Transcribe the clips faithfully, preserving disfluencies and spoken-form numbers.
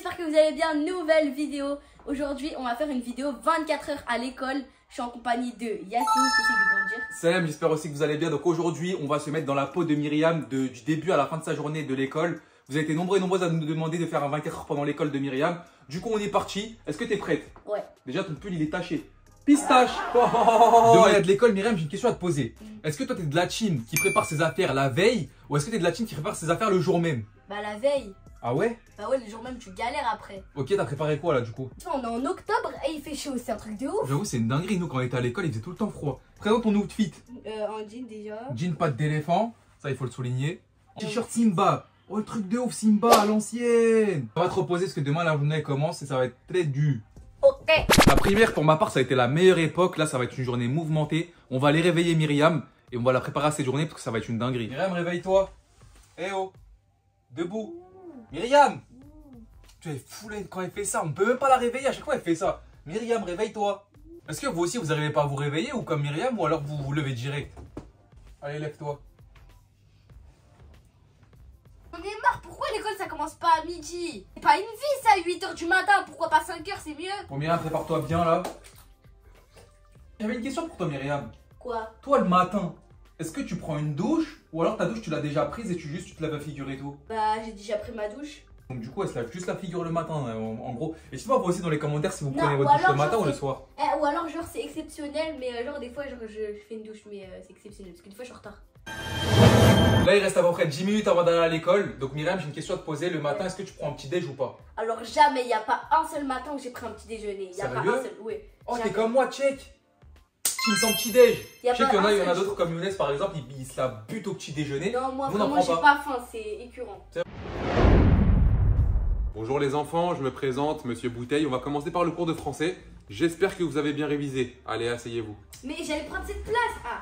j'espère que vous allez bien. Nouvelle vidéo. Aujourd'hui, on va faire une vidéo vingt-quatre heures à l'école. Je suis en compagnie de Yacine, qui essaie de grandir. Salam, j'espère aussi que vous allez bien. Donc aujourd'hui, on va se mettre dans la peau de Myriam de, du début à la fin de sa journée de l'école. Vous avez été nombreux et nombreuses à nous demander de faire un vingt-quatre heures pendant l'école de Myriam. Du coup, on est parti. Est-ce que tu es prête? Ouais. Déjà, ton pull, il est taché. Pistache. Oh, oh, oh, oh. Demain, il y a de l'école, Myriam, j'ai une question à te poser. Est-ce que toi, tu es de la team qui prépare ses affaires la veille ou est-ce que tu es de la team qui prépare ses affaires le jour même? Bah la veille. Ah ouais? Bah ouais, le jour même, tu galères après. Ok, t'as préparé quoi là du coup? Tu vois, on est en octobre et il fait chaud, c'est un truc de ouf. J'avoue, c'est une dinguerie. Nous, quand on était à l'école, il faisait tout le temps froid. Présente ton outfit. Euh, en jean déjà. Jean patte d'éléphant, ça il faut le souligner. T-shirt Simba. Oh, le truc de ouf, Simba à l'ancienne. On va te reposer parce que demain la journée commence et ça va être très dur. Ok. La primaire, pour ma part, ça a été la meilleure époque. Là, ça va être une journée mouvementée. On va aller réveiller Myriam et on va la préparer à cette journée parce que ça va être une dinguerie. Myriam, réveille-toi. Eh oh, debout. Myriam, tu es fou là quand elle fait ça. On peut même pas la réveiller. À chaque fois, elle fait ça. Myriam, réveille-toi. Est-ce que vous aussi, vous n'arrivez pas à vous réveiller ou comme Myriam ou alors vous vous levez direct? Allez, lève-toi. On est marre, pourquoi l'école ça commence pas à midi? C'est pas une vie ça, huit heures du matin, pourquoi pas cinq heures, c'est mieux? Bon, Myriam, prépare-toi bien là. J'avais une question pour toi, Myriam. Quoi? Toi, le matin, est-ce que tu prends une douche ou alors ta douche tu l'as déjà prise et tu juste tu te laves la figure et tout? Bah j'ai déjà pris ma douche. Donc du coup elle se lave juste la figure le matin en, en gros. Et dites-moi vous aussi dans les commentaires si vous Non, prenez ou votre douche alors, le matin genre, ou le c'est- soir. Eh, ou alors genre c'est exceptionnel, mais euh, genre des fois genre, je, je fais une douche, mais euh, c'est exceptionnel parce que des fois je suis en retard. Là il reste à peu près dix minutes avant d'aller à l'école. Donc Myriam, j'ai une question à te poser. Le matin, est-ce que tu prends un petit déj ou pas? Alors jamais, il n'y a pas un seul matin où j'ai pris un petit déjeuner. Il y a pas Sérieux? un seul, oui. Oh t'es Jamais. comme moi, check. Tu me sens petit déj. Y a Je sais pas qu'il y en a, un il y en a seul d'autres jour. comme Younes par exemple, il, il se la bute au petit déjeuner. Non, moi Vous n'en vraiment prend j'ai pas. pas faim, c'est écœurant. Bonjour les enfants, je me présente, Monsieur Bouteille. On va commencer par le cours de français. J'espère que vous avez bien révisé. Allez, asseyez-vous. Mais j'allais prendre cette place. Ah,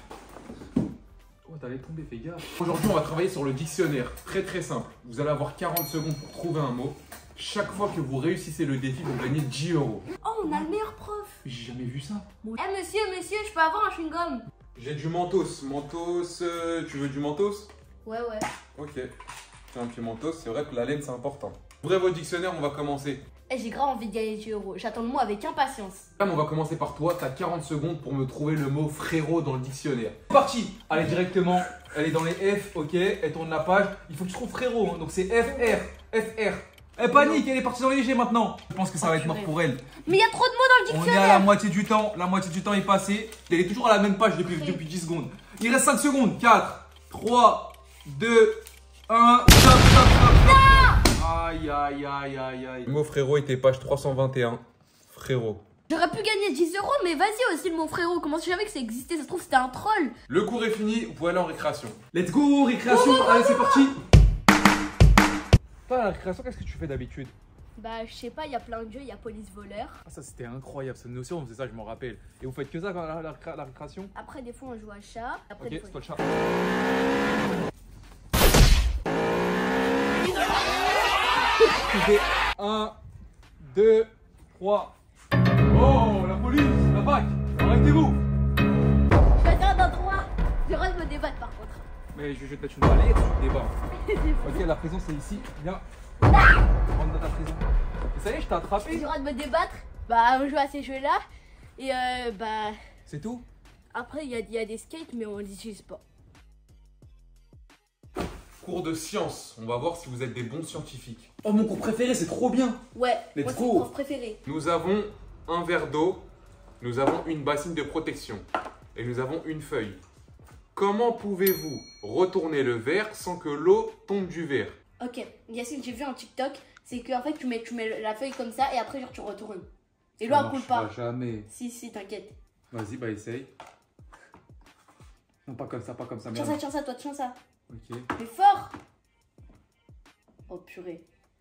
Oh t'allais tomber, fais gaffe. Aujourd'hui on va travailler sur le dictionnaire. Très très simple. Vous allez avoir quarante secondes pour trouver un mot. Chaque fois que vous réussissez le défi, vous gagnez dix euros. oh, on a le meilleur prof. J'ai jamais vu ça. Eh monsieur, monsieur, je peux avoir un chewing-gum? J'ai du mentos. Mentos, euh, tu veux du mentos? Ouais, ouais. Ok. Tiens, un petit mentos, c'est vrai que la laine c'est important. Ouvrez votre dictionnaire, on va commencer. Eh, j'ai grave envie de gagner dix euros. J'attends le mot avec impatience. Là, on va commencer par toi. Tu as quarante secondes pour me trouver le mot frérot dans le dictionnaire. C'est parti. Allez, directement. Elle est dans les F, ok. Elle tourne la page. Il faut que tu trouves frérot. Hein. Donc, c'est F R. F R. Elle panique, elle est partie dans les G maintenant. Je pense que ça va être mort pour elle. Mais il y a trop de mots dans le On est à la dictionnaire. moitié du temps. La moitié du temps est passé. Elle est toujours à la même page depuis, Ok. depuis dix secondes. Il reste cinq secondes. quatre, trois, deux, un. Stop, stop, stop, stop. Aïe, aïe, aïe, aïe, aïe. Le mot frérot était page trois cent vingt et un. Frérot. J'aurais pu gagner dix euros, mais vas-y aussi le mot frérot. Comment si je savais que ça existait? Ça se trouve c'était un troll. Le cours est fini, vous pouvez aller en récréation. Let's go, récréation. Allez, c'est parti. Toi, à la récréation, qu'est-ce que tu fais d'habitude? Bah je sais pas, il y a plein de jeux, il y a police voleur. Ah, ça c'était incroyable, ça nous aussi on faisait ça, je m'en rappelle. Et vous faites que ça quand la, la, la, la récréation? Après des fois on joue à chat. Après Ok, des c'est fois... toi le chat. un, deux, trois. Oh, la police, la fac, arrêtez-vous. Je vais faire d'un droit. J'ai le droit de me débattre par contre. Mais je, je vais te mettre une balayette, tu te débats. Ok, la prison c'est ici, viens. Rentre dans ta prison. Et ça y est, je t'ai J'ai attrapé. le droit de me débattre. Bah on joue à ces jeux là. Et euh, bah C'est tout? après il y a, il y a des skates mais on les utilise pas. Cours de sciences. On va voir si vous êtes des bons scientifiques. Oh, mon cours préféré, c'est trop bien. Ouais, Let's moi c'est go. mon prof préféré. Nous avons un verre d'eau. Nous avons une bassine de protection. Et nous avons une feuille. Comment pouvez-vous retourner le verre sans que l'eau tombe du verre? Ok, Yacine, j'ai vu un TikTok, c'est qu'en fait tu mets, tu mets la feuille comme ça et après genre tu retournes. Et l'eau elle coule pas. Jamais. Si, si, t'inquiète. Vas-y, bah essaye. Non, pas comme ça, pas comme ça. Tiens Merde. ça, tiens ça, toi, tiens ça. Ok. Mais fort. Oh purée.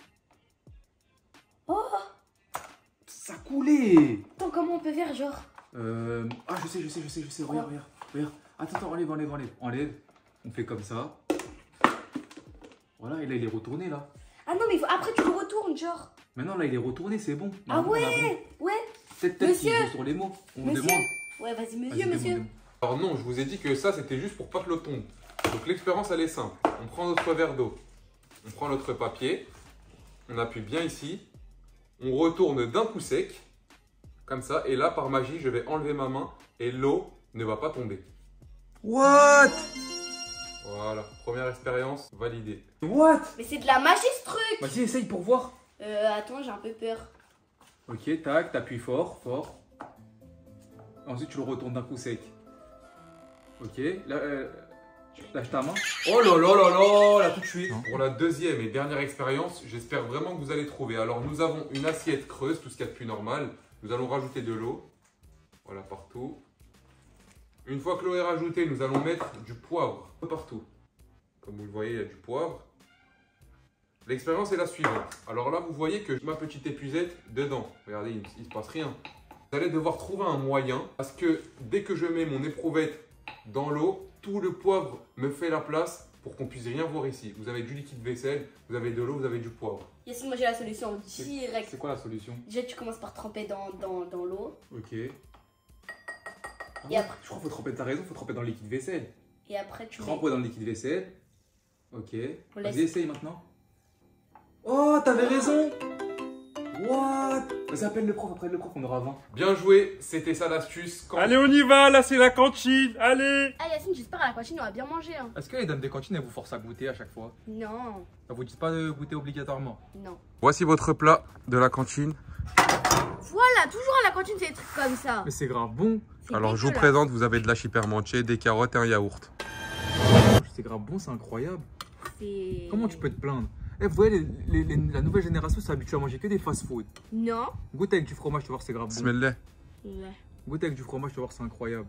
Oh, Ça coulait. attends, comment on peut faire genre? Euh... Ah, je sais, je sais, je sais, je sais. Regarde, regarde, regarde. Attends, attends, enlève, enlève, enlève. Enlève. On fait comme ça. Voilà, et là, il est retourné, là. Ah non, mais il faut... après tu le retournes genre. Maintenant, là, il est retourné, c'est bon. Ah Normalement, on a bon. ouais, ouais. Peut-être, peut-être qu'il Monsieur. joue sur les mots. On Monsieur. demande. Ouais, vas-y, Vas-y, monsieur, demande, monsieur. demande. Alors non, je vous ai dit que ça c'était juste pour pas que l'eau tombe. Donc l'expérience elle est simple. On prend notre verre d'eau. On prend notre papier. On appuie bien ici. On retourne d'un coup sec. Comme ça. Et là, par magie, je vais enlever ma main et l'eau ne va pas tomber. What? Voilà. Première expérience validée. What? Mais c'est de la magie ce truc. Vas-y, essaye pour voir. Euh, attends, j'ai un peu peur. Ok, tac, t'appuies fort, fort. Ensuite, tu le retournes d'un coup sec. Ok, là, euh, lâche ta main. Oh là là là là, là tout de suite. Pour la deuxième et dernière expérience, j'espère vraiment que vous allez trouver. Alors, nous avons une assiette creuse, tout ce qu'il y a de plus normal. Nous allons rajouter de l'eau. Voilà, partout. Une fois que l'eau est rajoutée, nous allons mettre du poivre partout. Comme vous le voyez, il y a du poivre. L'expérience est la suivante. Alors là, vous voyez que ma petite épuisette dedans. Regardez, il ne se passe rien. Vous allez devoir trouver un moyen parce que dès que je mets mon éprouvette dans l'eau, tout le poivre me fait la place pour qu'on puisse rien voir ici. Vous avez du liquide vaisselle, vous avez de l'eau, vous avez du poivre. Yacine, moi j'ai la solution directe. C'est quoi la solution? Déjà, tu commences par tremper dans, dans, dans l'eau. Ok. Et Ah, après, je crois qu'il faut tremper, t'as raison, faut tremper dans le liquide vaisselle. et après tu mets... Trempe dans le liquide vaisselle. Ok. On laisse- Vas-y, essaye maintenant. Oh, t'avais raison. What? Vas-y, appelle le prof, après le prof, on aura vingt. Bien joué, c'était ça l'astuce. Quand... Allez, on y va, là c'est la cantine, allez. Ah Yacine, j'espère à la cantine on va bien manger. Hein. Est-ce que les dames des cantines, elles vous forcent à goûter à chaque fois? Non, Elles vous disent pas de goûter obligatoirement? non. Voici votre plat de la cantine. Voilà, toujours à la cantine c'est des trucs comme ça. Mais c'est grave bon. C'est Alors, je vous dégueulasse. présente, vous avez de la chipermanché, des carottes et un yaourt. C'est grave bon, c'est incroyable. C'est... Comment tu peux te plaindre? Eh, vous voyez, les- les- les- la nouvelle génération s'habitue à manger que des fast-food. Non. Goûte avec du fromage, tu vas voir, c'est grave bon. Bismillah. Ouais. Goûte avec du fromage, tu vas voir, c'est incroyable.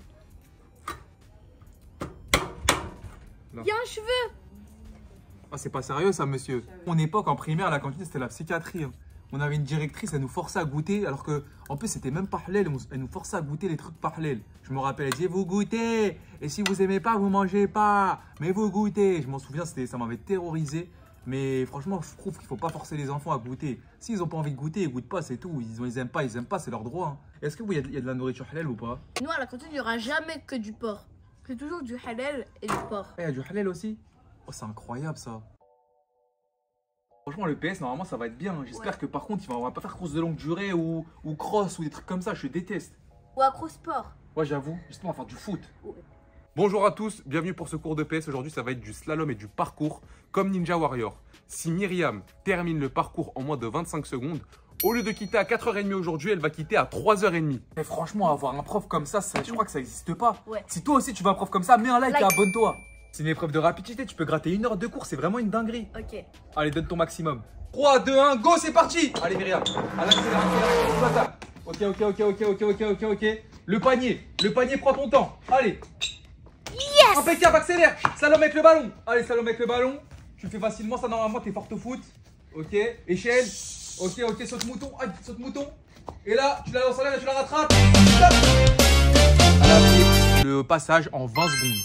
Il y a un cheveu. Ah, c'est pas sérieux ça, monsieur. Mon époque en primaire à la cantine, c'était la psychiatrie. hein. On avait une directrice, elle nous forçait à goûter, alors que en plus c'était même pas halal, elle nous forçait à goûter les trucs pas halal. Je me rappelle, elle disait vous goûtez, et si vous aimez pas, vous mangez pas, mais vous goûtez. Je m'en souviens, c'était, ça m'avait terrorisé. Mais franchement, je trouve qu'il faut pas forcer les enfants à goûter. S'ils ont pas envie de goûter, ils goûtent pas, c'est tout. Ils, ont- ils aiment pas, ils aiment pas, c'est leur droit. hein. Est-ce que vous, il y, a de- il y a de la nourriture halal ou pas? Nous à la cantine il n'y aura jamais que du porc. C'est toujours du halal et du porc. Eh, il y a du halal aussi? Oh, c'est incroyable ça. Franchement, le P S, normalement, ça va être bien. J'espère Ouais. que par contre, on va pas faire course de longue durée ou, ou cross ou des trucs comme ça. Je déteste. Ou accro-sport. Ouais, j'avoue. J'espère on va faire du foot. Bonjour à tous, bienvenue pour ce cours de P S. Aujourd'hui, ça va être du slalom et du parcours comme Ninja Warrior. Si Myriam termine le parcours en moins de vingt-cinq secondes, au lieu de quitter à quatre heures trente aujourd'hui, elle va quitter à trois heures trente. Mais franchement, avoir un prof comme ça, ça je crois que ça n'existe pas. Ouais. Si toi aussi tu veux un prof comme ça, mets un like, Like. et abonne-toi. C'est une épreuve de rapidité. Tu peux gratter une heure de cours. C'est vraiment une dinguerie. Ok. Allez, donne ton maximum. trois, deux, un, go, c'est parti. Allez, Myriam. À l'accélération. Ok, ok, ok, ok, ok, ok, ok, ok. Le panier. Le panier, prends ton temps. Allez. Yes. Impeccable, accélère. Slalom avec le ballon. Allez, slalom avec le ballon. Tu le fais facilement, ça normalement, t'es forte au foot. Ok, échelle. Ok, ok, saute mouton. Aïe, saute mouton. Et là, tu la lances en l'air et tu la rattrapes. Stop. Elle a fait le passage en vingt secondes.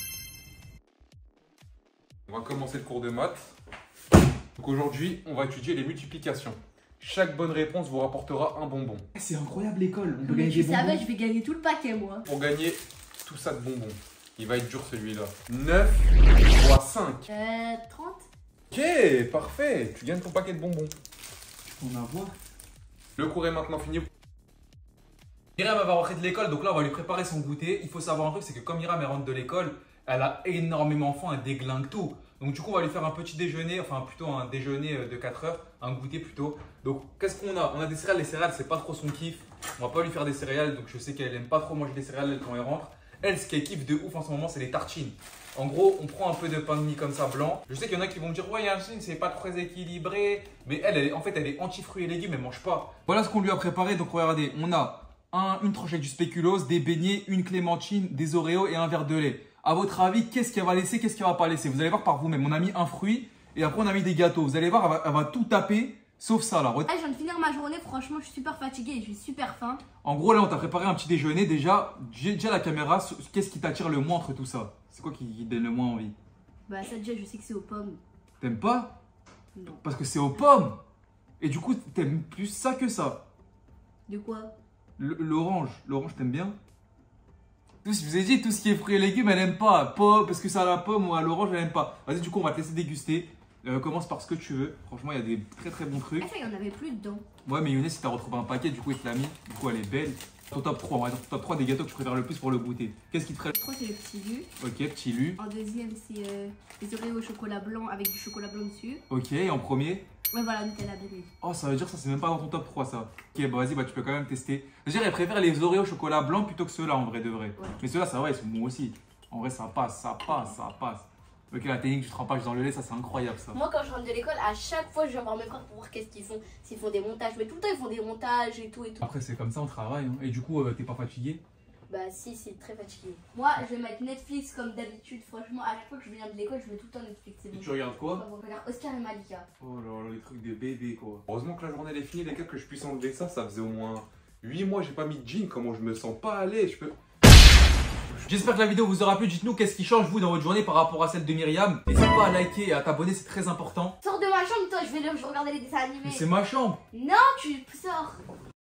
On va commencer le cours de maths. Donc aujourd'hui, on va étudier les multiplications. Chaque bonne réponse vous rapportera un bonbon. C'est incroyable l'école. On peut Mais gagner tu des savais, bonbons. je vais gagner tout le paquet moi. Pour gagner tout ça de bonbons, il va être dur celui-là. neuf fois cinq. Euh, trente. Ok, parfait. Tu gagnes ton paquet de bonbons. On va voir. Le cours est maintenant fini. Myriam elle va rentrer de l'école, donc là on va lui préparer son goûter. Il faut savoir un truc, c'est que comme Myriam elle rentre de l'école, elle a énormément faim, elle déglingue tout. Donc du coup on va lui faire un petit déjeuner, enfin plutôt un déjeuner de quatre heures, un goûter plutôt. Donc qu'est-ce qu'on a? On a des céréales, les céréales c'est pas trop son kiff. On va pas lui faire des céréales, donc je sais qu'elle aime pas trop manger des céréales elle, quand elle rentre. Elle, ce qu'elle kiffe de ouf en ce moment, c'est les tartines. En gros, on prend un peu de pain de mie comme ça blanc. Je sais qu'il y en a qui vont me dire ouais Yacine, c'est pas très équilibré. Mais elle, elle est- en fait elle est anti-fruits et légumes, elle mange pas. Voilà ce qu'on lui a préparé, donc regardez, on a un, une tranche avec du spéculoos, des beignets, une clémentine, des oreos et un verre de lait. À votre avis, qu'est-ce qu'elle va laisser, qu'est-ce qu'elle va pas laisser? Vous allez voir par vous-même. On a mis un fruit et après on a mis des gâteaux. Vous allez voir, elle va, elle va tout taper, sauf ça là. Ah, je viens de finir ma journée, franchement je suis super fatiguée et j'ai super faim. En gros, là, on t'a préparé un petit déjeuner. Déjà, j'ai déjà la caméra. Qu'est-ce qui t'attire le moins entre tout ça? C'est quoi qui qui te donne le moins envie? Bah ça déjà je sais que c'est aux pommes. T'aimes pas? Non. Parce que c'est aux pommes. Et du coup, t'aimes plus ça que ça. De quoi? L- L'orange. L'orange, t'aimes bien? Tout, je vous ai dit, tout ce qui est fruits et légumes, elle aime pas. Pomme, parce que c'est à la pomme ou à l'orange, elle aime pas. Vas-y, du coup, on va te laisser déguster. Euh, commence par ce que tu veux. Franchement, il y a des très très bons trucs. Ah, ça, il y en avait plus dedans. Ouais, mais Younes, il t'a retrouvé un paquet, du coup, il te l'a mis. Du coup, elle est belle. Ton top trois, on va dire ton top trois des gâteaux que tu préfères le plus pour le goûter. Qu'est-ce qui te ferait? Le trois, c'est le petit lu. Ok, petit lu. En deuxième, c'est euh, les Oreos au chocolat blanc avec du chocolat blanc dessus. Ok, et en premier? Ouais, voilà, Nutella Berry. Oh, ça veut dire ça, c'est même pas dans ton top trois, ça. Ok, bah vas-y, bah tu peux quand même tester. Je dirais, elle préfère les Oreos au chocolat blanc plutôt que ceux-là, en vrai de vrai. Ouais. Mais ceux-là, ça va, ils sont bons aussi. En vrai, ça passe, ça passe, ça passe. Ok, la technique du trempage dans le lait, ça c'est incroyable ça. Moi, quand je rentre de l'école, à chaque fois, je viens voir mes frères pour voir qu'est-ce qu'ils font. S'ils font des montages. Mais tout le temps, ils font des montages et tout et tout. Après, c'est comme ça, on travaille. Hein. Et du coup, euh, t'es pas fatigué? Bah, si, c'est très fatigué. Moi, je vais mettre Netflix comme d'habitude. Franchement, à chaque fois que je viens de l'école, je mets tout le temps Netflix. C'est bon. Tu regardes quoi? Je regarde Oscar et Malika. Oh là là, les trucs des bébés quoi. Heureusement que la journée elle est finie, les gars, que je puisse enlever ça. Ça faisait au moins huit mois, j'ai pas mis de jean. Comment je me sens pas à l'aise? Je peux. J'espère que la vidéo vous aura plu. Dites-nous qu'est-ce qui change vous dans votre journée par rapport à celle de Myriam. N'hésitez pas à liker et à t'abonner, c'est très important. Sors de ma chambre, toi, je vais le- je vais regarder les dessins animés. Mais c'est ma chambre. Non, tu sors.